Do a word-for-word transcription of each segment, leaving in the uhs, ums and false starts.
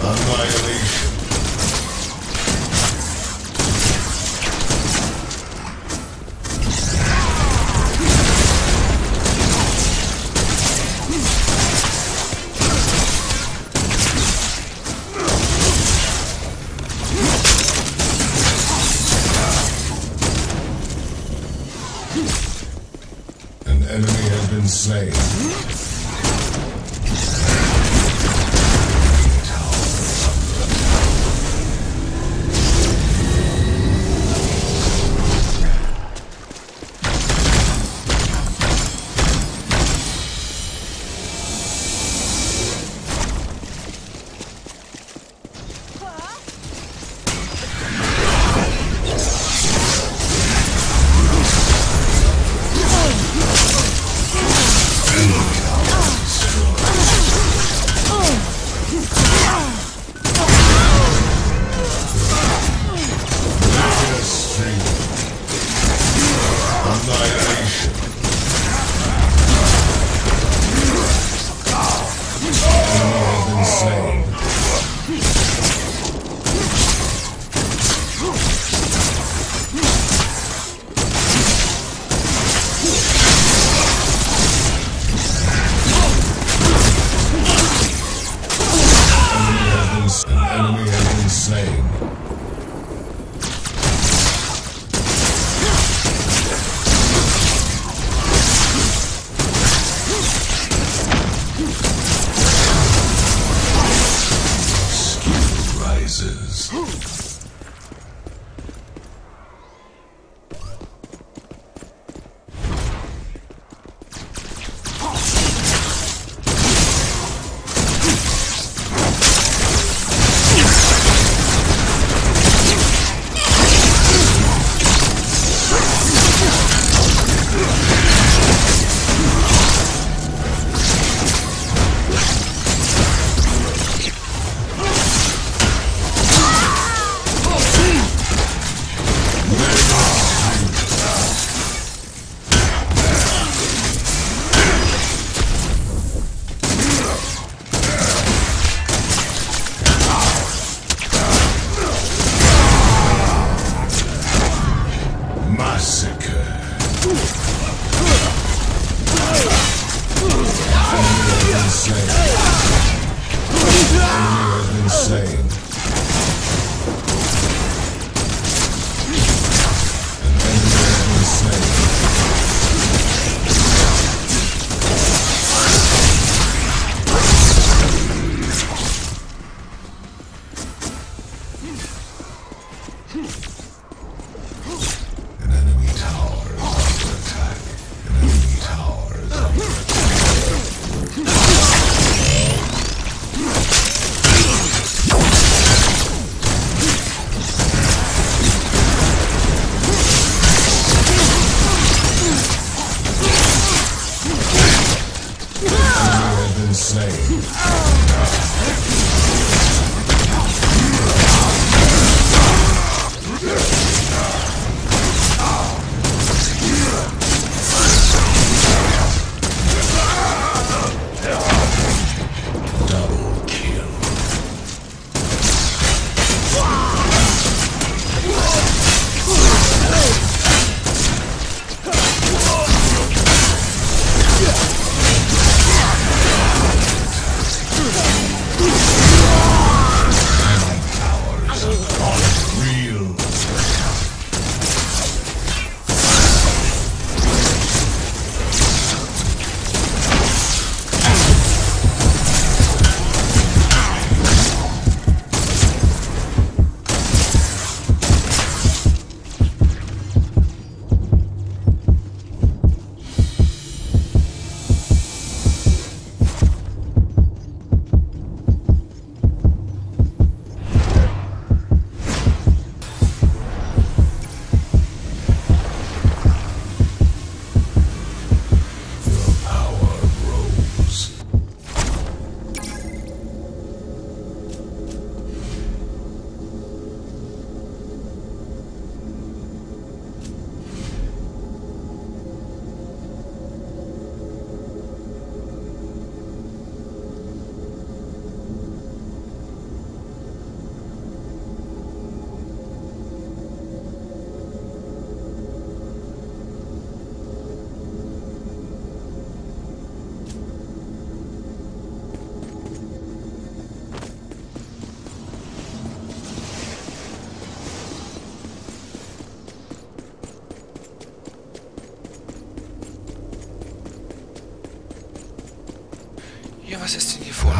Annihilation. An enemy has been slain.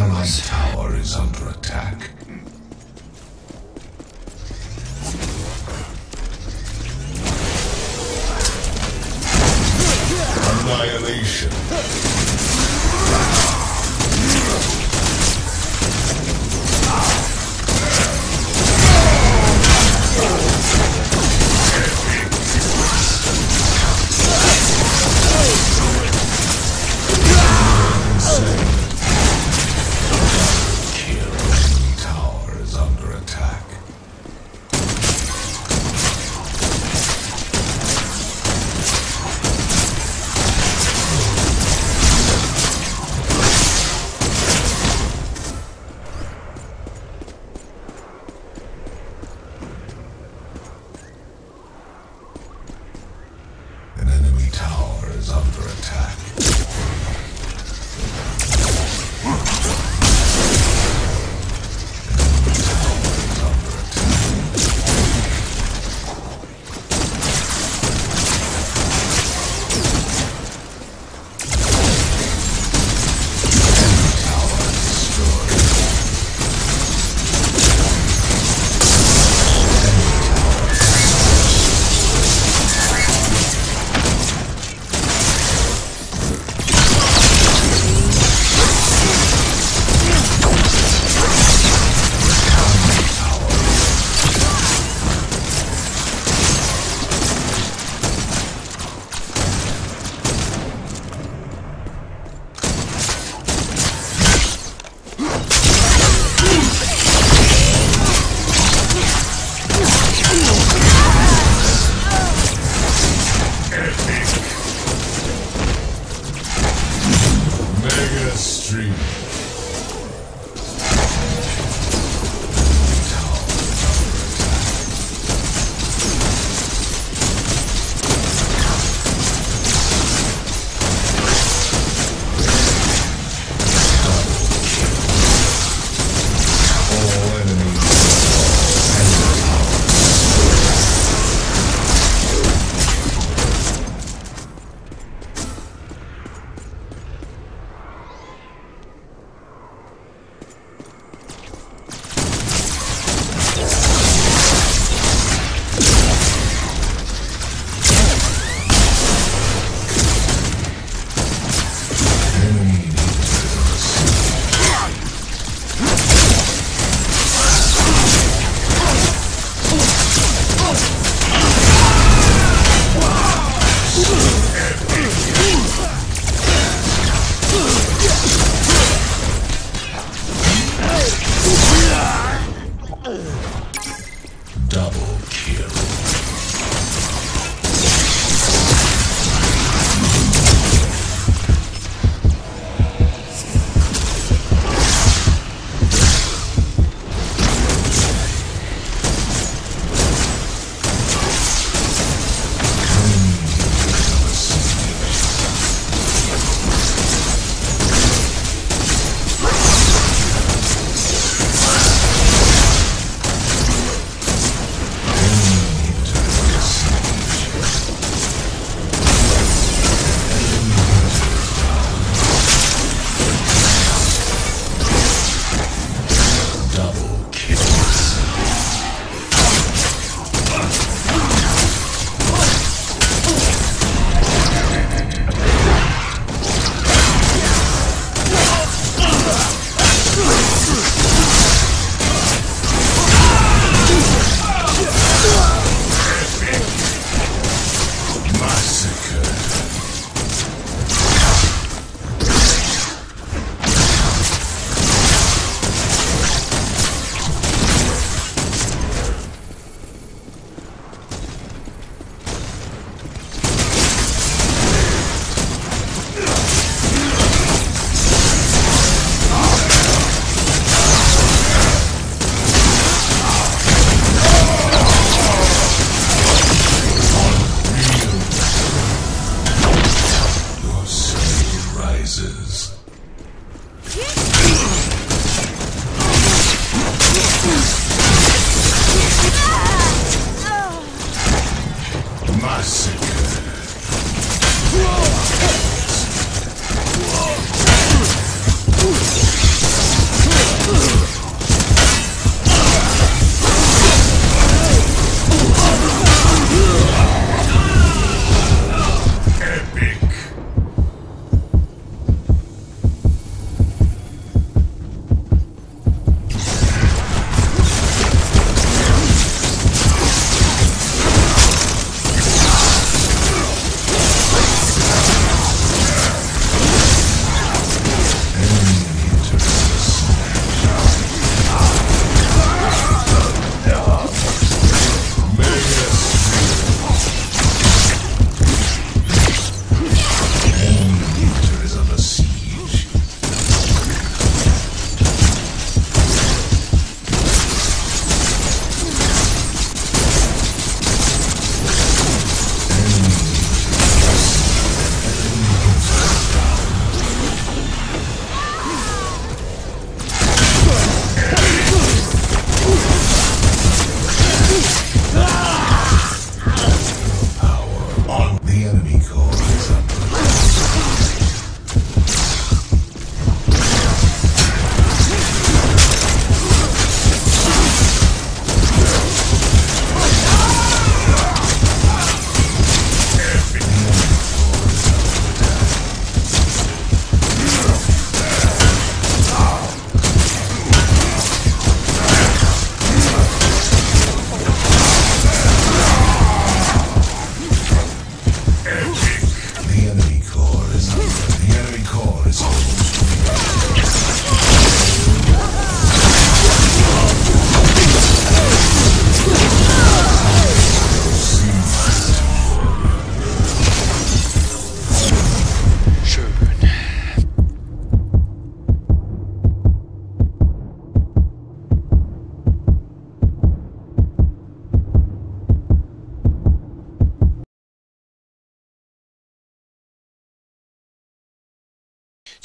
Allied tower is under attack. Annihilation.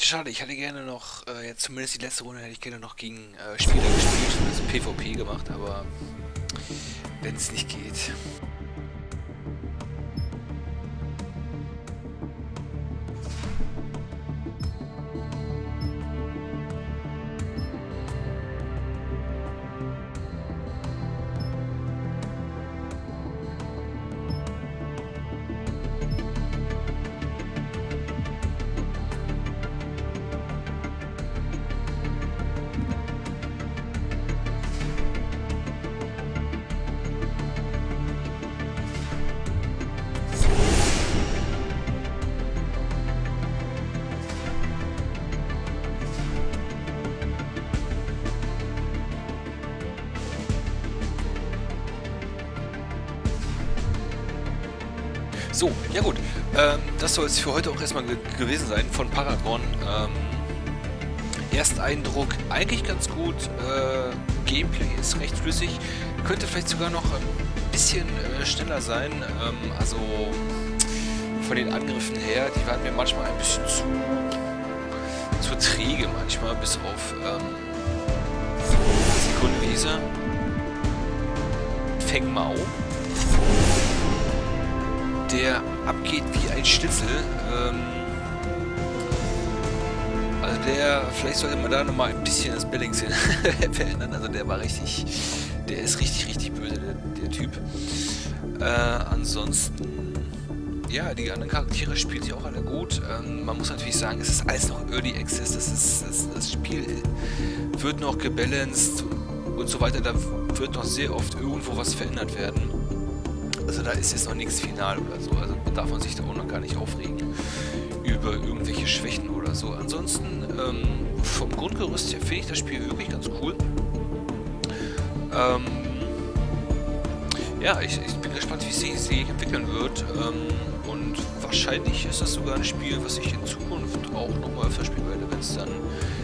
schade. Ich hätte gerne noch, äh, jetzt zumindest die letzte Runde hätte ich gerne noch gegen äh, Spieler gespielt, also PvP gemacht, aber wenn es nicht geht. So, ja gut. Ähm, das soll es für heute auch erstmal ge gewesen sein von Paragon. Ähm, Ersteindruck eigentlich ganz gut. Äh, Gameplay ist recht flüssig. Könnte vielleicht sogar noch ein bisschen äh, schneller sein. Ähm, also von den Angriffen her, die waren mir manchmal ein bisschen zu, zu träge manchmal, bis auf ähm, Sekunde, wie hieß er? Feng Mao. Der abgeht wie ein Schnitzel. Ähm, also der, vielleicht sollte man da nochmal ein bisschen das Balancing verändern. Also der war richtig, der ist richtig, richtig böse, der, der Typ. Äh, ansonsten, ja, die anderen Charaktere spielen sich auch alle gut. Ähm, man muss natürlich sagen, es ist alles noch Early Access. Das, ist, das, das Spiel wird noch gebalanced und so weiter. Da wird noch sehr oft irgendwo was verändert werden. Also da ist jetzt noch nichts final oder so, also darf man sich da auch noch gar nicht aufregen über irgendwelche Schwächen oder so. Ansonsten, ähm, vom Grundgerüst her finde ich das Spiel wirklich ganz cool. Ähm, ja, ich, ich bin gespannt, wie es sich entwickeln wird. Ähm, und wahrscheinlich ist das sogar ein Spiel, was ich in Zukunft auch nochmal öfter spielen werde, wenn es dann